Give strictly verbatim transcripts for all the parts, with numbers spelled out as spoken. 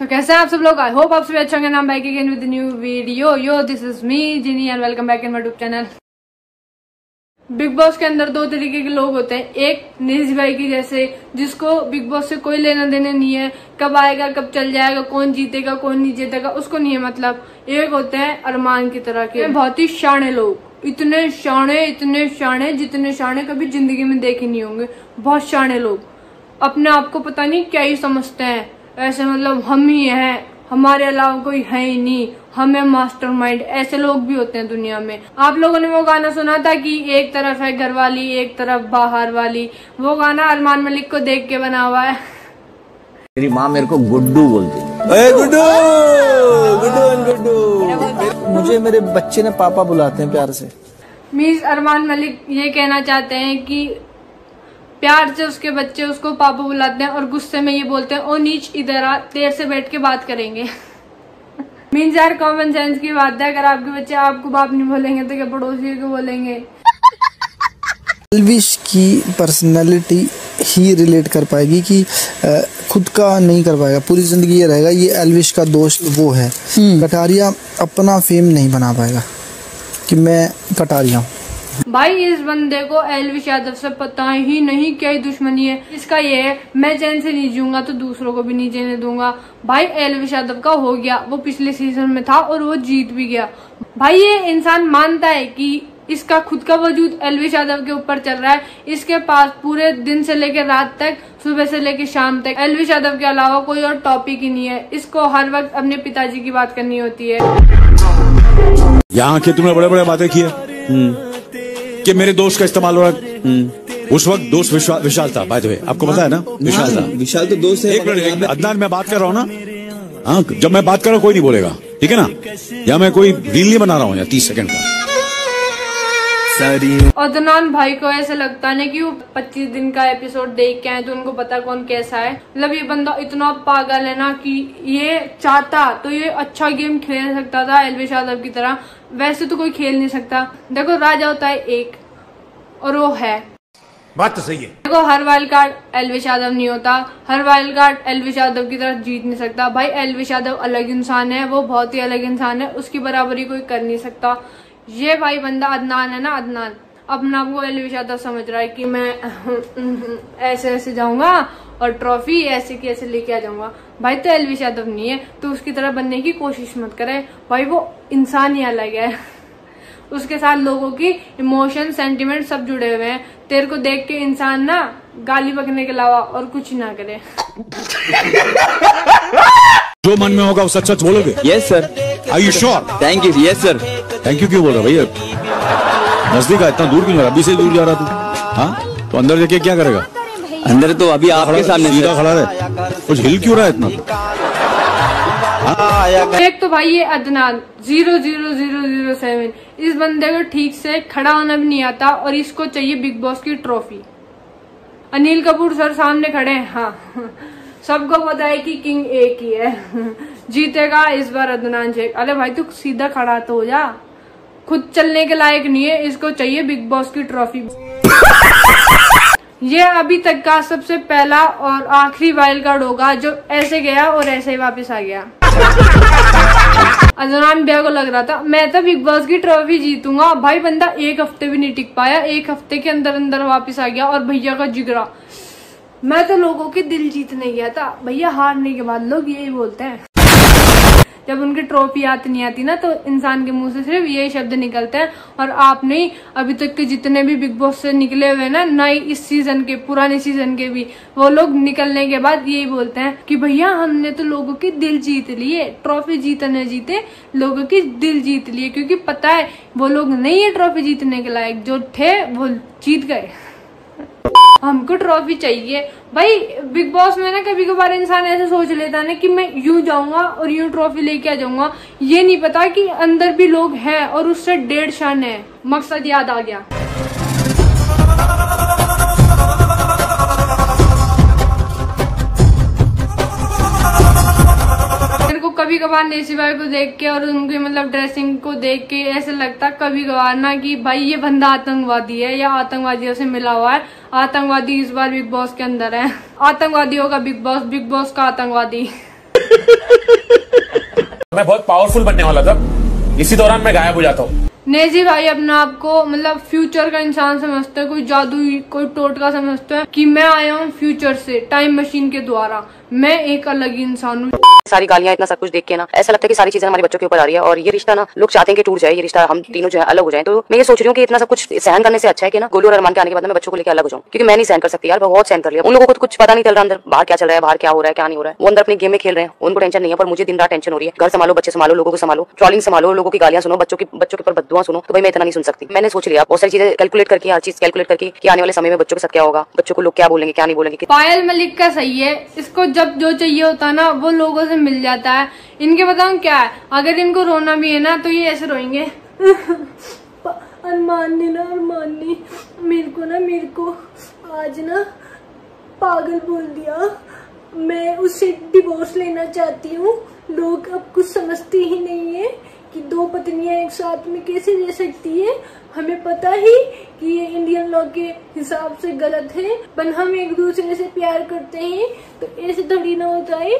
तो कैसे हैं आप सब लोग? आई होप आप सभी अच्छे होंगे। नाम back again with new video. Yo this is me Ginni and welcome back in my YouTube channel. Bigg Boss के अंदर दो तरीके के लोग होते हैं। एक नीरज भाई की जैसे, जिसको बिग बॉस से कोई लेना देना नहीं है, कब आएगा कब चल जाएगा, कौन जीतेगा कौन नहीं जीतेगा उसको नहीं है मतलब। एक होते हैं अरमान की तरह के बहुत ही शाणे लोग, इतने शाणे इतने शाणे जितने शाणे कभी जिंदगी में देखे नहीं होंगे। बहुत शाणे लोग, अपने आप को पता नहीं क्या ही समझते हैं, ऐसे मतलब हम ही हैं, हमारे अलावा कोई है ही नहीं, हमें मास्टरमाइंड। ऐसे लोग भी होते हैं दुनिया में। आप लोगों ने वो गाना सुना था कि एक तरफ है घर वाली एक तरफ बाहर वाली, वो गाना अरमान मलिक को देख के बना हुआ है। मेरी माँ मेरे को गुड्डू बोलती है। गुड्डू गुड्डू गुड्डू मुझे मेरे बच्चे ने पापा बुलाते हैं प्यार से। मीन्स अरमान मलिक ये कहना चाहते हैं कि प्यार से उसके बच्चे उसको पापा बुलाते हैं और गुस्से में ये बोलते हैं ओ नीच इधर आ, देर से बैठ के बात करेंगे। मीन्स यार कॉमन सेंस की बात है, अगर आपके बच्चे आपको बाप नहीं बोलेंगे तो क्या पड़ोसी को बोलेंगे। एल्विश की पर्सनालिटी ही रिलेट कर पाएगी कि खुद का नहीं कर पाएगा, पूरी जिंदगी ये रहेगा ये एल्विश का दोस्त वो है। कटारिया अपना फेम नहीं बना पाएगा कि मैं कटारिया हूँ। भाई इस बंदे को एल्विश यादव से पता ही नहीं क्या ही दुश्मनी है। इसका ये है मैं चैन से नहीं जीऊंगा तो दूसरों को भी नहीं जीने दूंगा। भाई एल्विश यादव का हो गया, वो पिछले सीजन में था और वो जीत भी गया। भाई ये इंसान मानता है कि इसका खुद का वजूद एल्विश यादव के ऊपर चल रहा है। इसके पास पूरे दिन से लेकर रात तक, सुबह से लेकर शाम तक एल्विश यादव के अलावा कोई और टॉपिक ही नहीं है। इसको हर वक्त अपने पिताजी की बात करनी होती है। यहाँ के तुमने बड़े बड़े बातें की है कि मेरे दोस्त का इस्तेमाल हो रहा है। उस वक्त दोस्त विशाल विशाल था, बाय द वे आपको पता है ना? विशाल था। विशाल तो दोस्त है। एक मिनट अदनान, मैं बात कर रहा हूँ ना। हाँ, जब मैं बात कर रहा हूँ कोई नहीं बोलेगा, ठीक है ना? या मैं कोई रील नहीं बना रहा हूँ या तीस सेकंड का। अदनान भाई को ऐसे लगता है कि वो पच्चीस दिन का एपिसोड देख के आए तो उनको पता कौन कैसा है। मतलब ये बंदा इतना पागल है ना कि ये चाहता तो ये अच्छा गेम खेल सकता था एल्विश यादव की तरह, वैसे तो कोई खेल नहीं सकता। देखो राजा होता है एक और वो है, बात तो सही है। देखो हर वाइल्ड कार्ड एल्विश यादव नहीं होता, हर वाइल्ड कार्ड एल्विश यादव की तरह जीत नहीं सकता। भाई एल्विश यादव अलग इंसान है, वो बहुत ही अलग इंसान है, उसकी बराबरी कोई कर नहीं सकता। ये भाई बंदा अदनान है ना, अदनान अपना आपको एल्विश यादव समझ रहा है कि मैं ऐसे ऐसे जाऊंगा और ट्रॉफी ऐसे की ऐसे लेके आ जाऊंगा। भाई तो एल्विश यादव नहीं है तो उसकी तरह बनने की कोशिश मत करे। भाई वो इंसान ही अलग है, उसके साथ लोगों की इमोशन सेंटिमेंट सब जुड़े हुए हैं। तेरे को देख के इंसान ना गाली बकने के अलावा और कुछ ना करे। जो मन में होगा वो सच सच बोलोगे? Yes sir. Are you sure? Thank you. Yes sir. Thank you क्यों बोल रहा भैया? नजदीक है, इतना दूर क्यों जा रहा? अभी से दूर जा रहा तू? हाँ तो अंदर जाके क्या करेगा? अंदर तो अभी आपके सामने सीधा खड़ा रहे, कुछ हिल क्यों रहा है इतना? एक तो भाई ये Adnan zero zero zero zero seven, इस बंदे को ठीक से खड़ा होना भी नहीं आता और इसको चाहिए बिग बॉस की ट्रॉफी। अनिल कपूर सर सामने खड़े हैं, हाँ सबको पता है कि किंग एक ही है, जीतेगा इस बार अदनान शेख। अरे भाई तू सीधा खड़ा तो हो जा, खुद चलने के लायक नहीं है, इसको चाहिए बिग बॉस की ट्रॉफी। ये अभी तक का सबसे पहला और आखिरी वाइल्ड कार्ड होगा जो ऐसे गया और ऐसे ही वापस आ गया। अदनान भैया को लग रहा था मैं तो बिग बॉस की ट्रॉफी जीतूंगा। भाई बंदा एक हफ्ते भी नहीं टिक पाया, एक हफ्ते के अंदर अंदर वापस आ गया। और भैया का जिगरा, मैं तो लोगों के दिल जीतने गया था। भैया हारने के बाद लोग यही बोलते हैं, जब उनकी ट्रॉफी आती नहीं आती ना तो इंसान के मुंह से सिर्फ यही शब्द निकलते हैं। और आप नहीं, अभी तक के जितने भी बिग बॉस से निकले हुए ना, नए इस सीजन के पुराने सीजन के भी, वो लोग निकलने के बाद यही बोलते हैं कि भैया हमने तो लोगों की दिल जीत लिए, ट्रॉफी जीते न जीते लोगों की दिल जीत लिए। क्योंकि पता है वो लोग नहीं है ट्रॉफी जीतने के लायक, जो थे वो जीत गए। हमको ट्रॉफी चाहिए। भाई बिग बॉस में ना कभी कभार इंसान ऐसे सोच लेता है ना कि मैं यूं जाऊंगा और यूं ट्रॉफी लेके आ जाऊंगा, ये नहीं पता कि अंदर भी लोग हैं और उससे डेढ़ शान है। मकसद याद आ गया। कभी कभार नेसी भाई को देख के और उनकी मतलब ड्रेसिंग को देख के ऐसे लगता कभी कभार ना कि भाई ये बंदा आतंकवादी है या आतंकवादियों से मिला हुआ है। आतंकवादी इस बार बिग बॉस के अंदर है। आतंकवादी होगा बिग बॉस, बिग बॉस का आतंकवादी। मैं बहुत पावरफुल बनने वाला था, इसी दौरान मैं गायब हो जाता हूँ। नेजी भाई अपने आप को मतलब फ्यूचर का इंसान समझते हैं, कोई जादू कोई टोटका समझते हैं कि मैं आया हूँ फ्यूचर से टाइम मशीन के द्वारा, मैं एक अलग ही इंसान हूँ। सारी गालियां इतना सब कुछ देख के ना ऐसा लगता है कि सारी चीजें हमारे बच्चों के ऊपर आ रही है और ये रिश्ता ना लोग चाहते हैं कि टूट जाए, ये रिश्ता हम तीनों जो है अलग हो जाए। तो मैं ये सोच रही हूँ कि इतना सब कुछ सहन करने से अच्छा है कि ना गोलू और अरमान के आने के बाद मैं बच्चों को लेकर अलग हो जाऊँ, क्योंकि मैं नहीं सहन कर सकती यार, बहुत सहन कर लिया। उन लोगों को तो कुछ पता नहीं चल रहा अंदर बाहर क्या चल रहा है, बाहर क्या हो रहा है क्या नहीं हो रहा है, वो अंदर अपने गेम में खेल रहे हैं, उनको टेंशन नहीं है, पर मुझे दिन रात टेंशन हो रही है। घर संभालो, बच्चे संभालो, लोगों को संभालो, ट्रॉलिंग संभालो, लोगों की गालियां सुनो, बच्चों की बच्चों के ऊपर बद्दुआ सुनो, तो भाई मैं इतना नहीं सुन सकती। मैंने सोच लिया बहुत सारी चीजें कैलकुलेट करके, हर चीज कैलकुलेट करके कि आने वाले समय में बच्चों के साथ क्या होगा, बच्चों को लोग क्या बोलेंगे क्या नहीं बोलेंगे। पायल मलिक का सही है, इसको जब जो चाहिए होता है ना वो लोगों से मिल जाता है। इनके बताऊं क्या है, अगर इनको रोना भी है ना तो ये ऐसे रोएंगे अरमान ने ना अरमान ने मेरे को ना मेरे को आज ना पागल बोल दिया, मैं उससे डिवोर्स लेना चाहती हूँ। लोग अब कुछ समझते ही नहीं है कि दो पत्नियां एक साथ में कैसे रह सकती है। हमें पता ही कि ये इंडियन लॉ के हिसाब से गलत है, पर हम एक दूसरे से प्यार करते हैं तो ऐसे थोड़ी ना होता है।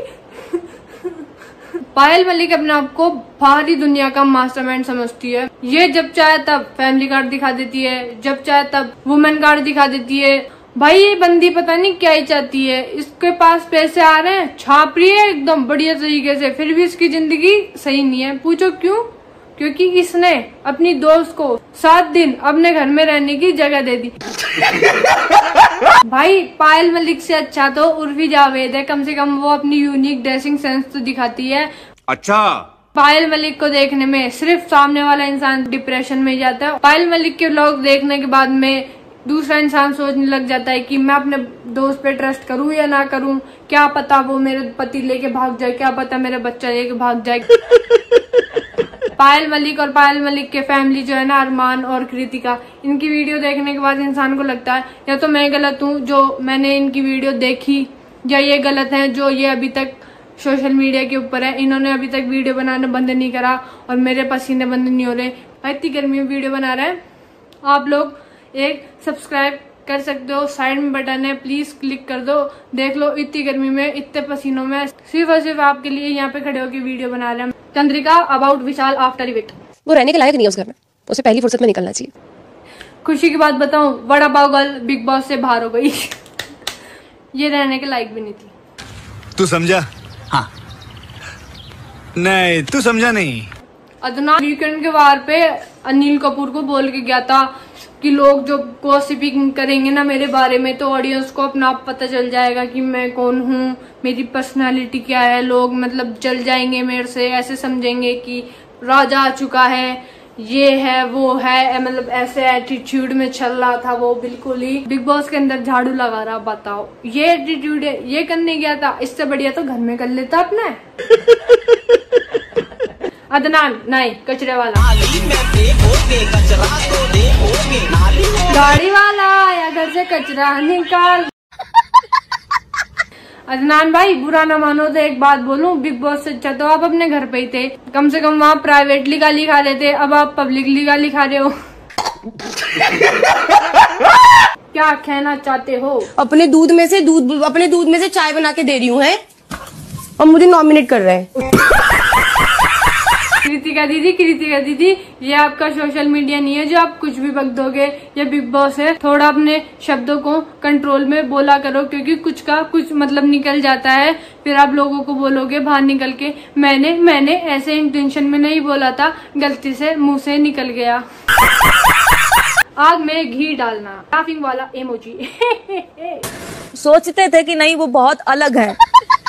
पायल मलिक अपने आप को बाहरी दुनिया का मास्टरमाइंड समझती है। ये जब चाहे तब फैमिली कार्ड दिखा देती है, जब चाहे तब वुमेन कार्ड दिखा देती है। भाई ये बंदी पता नहीं क्या ही चाहती है, इसके पास पैसे आ रहे हैं, छाप रही है एकदम बढ़िया तरीके से, फिर भी इसकी जिंदगी सही नहीं है। पूछो क्यों? क्योंकि इसने अपनी दोस्त को सात दिन अपने घर में रहने की जगह दे दी। भाई पायल मलिक से अच्छा तो उर्फी जावेद है, कम से कम वो अपनी यूनिक ड्रेसिंग सेंस तो दिखाती है। अच्छा, पायल मलिक को देखने में सिर्फ सामने वाला इंसान डिप्रेशन में जाता है। पायल मलिक के व्लॉग देखने के बाद में दूसरा इंसान सोचने लग जाता है कि मैं अपने दोस्त पे ट्रस्ट करूं या ना करूं, क्या पता वो मेरे पति लेके भाग जाए, क्या पता मेरा बच्चा लेके भाग जाए। पायल मलिक और पायल मलिक के फैमिली जो है ना, अरमान और कृतिका, इनकी वीडियो देखने के बाद इंसान को लगता है या तो मैं गलत हूँ जो मैंने इनकी वीडियो देखी, या ये गलत है जो ये अभी तक सोशल मीडिया के ऊपर है, इन्होंने अभी तक वीडियो बनाना बंद नहीं करा और मेरे पसीने बंद नहीं हो रहे। इतनी गर्मी में वीडियो बना रहे हैं। आप लोग एक सब्सक्राइब कर सकते हो, साइड में बटन है, प्लीज क्लिक कर दो। देख लो इतनी गर्मी में इतने पसीनों में सिर्फ और सिर्फ आपके लिए यहाँ पे खड़े होकर वीडियो बना रहे हैं। Chandrika about Vishal after evict. वो रहने के लायक नहीं है उस घर में, उसे पहली फुर्सत में निकलना चाहिए। खुशी की बात बताऊं, वड़ा पाव गर्ल बिग बॉस से बाहर हो गई। ये रहने के लायक भी नहीं थी। तू समझा? हाँ। नहीं तू समझा नहीं। अदना वीकेंड के वार पे अनिल कपूर को बोल के गया था कि लोग जो गॉसिपिंग करेंगे ना मेरे बारे में तो ऑडियंस को अपना आप पता चल जाएगा कि मैं कौन हूँ, मेरी पर्सनालिटी क्या है, लोग मतलब जल जाएंगे मेरे से, ऐसे समझेंगे कि राजा आ चुका है, ये है वो है, मतलब ऐसे एटीट्यूड में चल रहा था वो बिल्कुल ही बिग बॉस के अंदर झाड़ू लगा रहा। बताओ ये एटीट्यूड है, ये करने गया था, इससे बढ़िया तो घर में कर लेता अपने। अदनान नहीं कचरे वाला, गाड़ी वाला या घर से कचरा निकाल। अदनान भाई बुरा ना मानो तो एक बात बोलूं, बिग बॉस से अच्छा तो आप अपने घर पे ही थे, कम से कम वहाँ प्राइवेटली गाली खा लेते, अब आप पब्लिकली गाली खा रहे हो। क्या कहना चाहते हो? अपने दूध में से दूध अपने दूध में से चाय बना के दे रही हूँ है और मुझे नॉमिनेट कर रहे हैं। कृतिका दीदी कृतिका दीदी ये आपका सोशल मीडिया नहीं है जो आप कुछ भी बक दोगे, ये बिग बॉस है, थोड़ा अपने शब्दों को कंट्रोल में बोला करो, क्योंकि कुछ का कुछ मतलब निकल जाता है, फिर आप लोगों को बोलोगे बाहर निकल के मैंने मैंने ऐसे इंटेंशन में नहीं बोला था, गलती से मुंह से निकल गया। आग में घी डालना, लाफिंग वाला इमोजी। सोचते थे कि नहीं वो बहुत अलग है।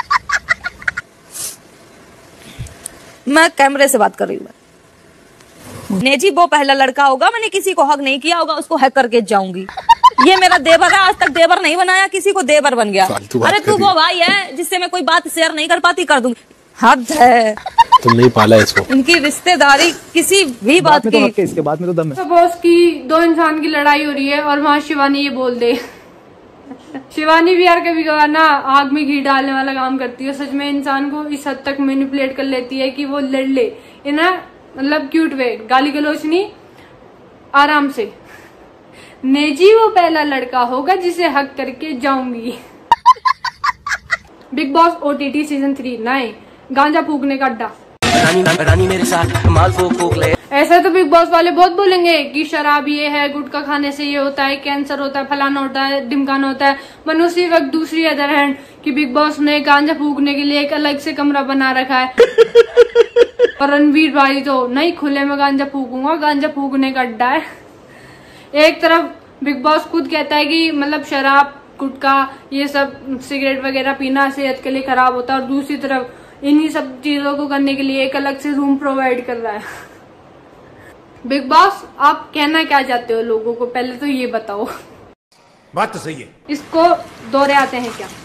मैं कैमरे से बात कर रही हूँ। नेजी वो पहला लड़का होगा, मैंने किसी को हक नहीं किया होगा, उसको हैक करके जाऊंगी। ये मेरा देवर है, आज तक देवर नहीं बनाया किसी को, देवर बन गया। अरे तू वो भाई है जिससे मैं कोई बात शेयर नहीं कर पाती, कर दूंगी। हद है, तुम नहीं पाला इसको। इनकी रिश्तेदारी किसी भी बात, बात की। तो इसके बाद में तो दम है। तो बॉस की दो इंसान की लड़ाई हो रही है और वहाँ शिवानी ये बोल दे। शिवानी भी यार कभी कभार ना आग में घी डालने वाला काम करती है, सच में इंसान को इस हद तक मैनिपुलेट कर लेती है कि वो लड़ ले, इन्हें मतलब क्यूट वे, गाली गलोच नहीं, आराम से। नेजी वो पहला लड़का होगा जिसे हक करके जाऊंगी। Bigg Boss OTT season three नए गांजा फूकने का अड्डा। रानी रानी मेरे साथ माल फूक फूक ले। ऐसा तो बिग बॉस वाले बहुत बोलेंगे कि शराब ये है, गुटखा खाने से ये होता है, कैंसर होता है, फलाना होता है, ढिमकाना होता है। मन उसी वक्त दूसरी अदर हैंड कि बिग बॉस ने गांजा फूकने के लिए एक अलग से कमरा बना रखा है। और रणवीर भाई तो नहीं, खुले में गांजा फूकूंगा, गांजा फूकने का अड्डा है। एक तरफ बिग बॉस खुद कहता है कि मतलब शराब गुटखा ये सब सिगरेट वगैरह पीना सेहत के लिए खराब होता है, और दूसरी तरफ इन्हीं सब चीजों को करने के लिए एक अलग से रूम प्रोवाइड कर रहा है। बिग बॉस आप कहना क्या चाहते हो लोगों को, पहले तो ये बताओ। बात तो सही है। इसको दौरे आते हैं क्या?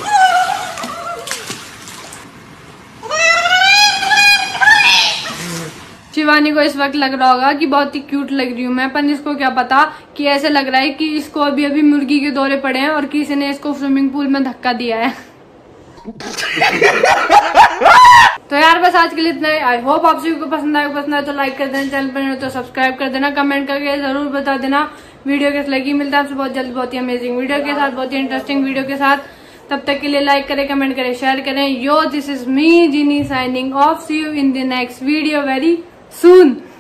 शिवानी को इस वक्त लग रहा होगा कि बहुत ही क्यूट लग रही हूँ मैं, पर इसको क्या पता कि ऐसे लग रहा है कि इसको अभी अभी मुर्गी के दौरे पड़े हैं और किसी ने इसको स्विमिंग पूल में धक्का दिया है। तो यार बस आज के लिए इतना ही। आई होप आप सभी को पसंद आए। पसंद आए तो लाइक कर देना, चैनल पर तो सब्सक्राइब कर देना, कमेंट करके जरूर बता देना वीडियो कैसे लगी। मिलता है आपसे बहुत जल्द बहुत ही अमेजिंग वीडियो के साथ, बहुत ही इंटरेस्टिंग वीडियो के साथ। तब तक के लिए लाइक करें, कमेंट करें, शेयर करें। Yo this is me Ginni signing off. See you in the next video very soon.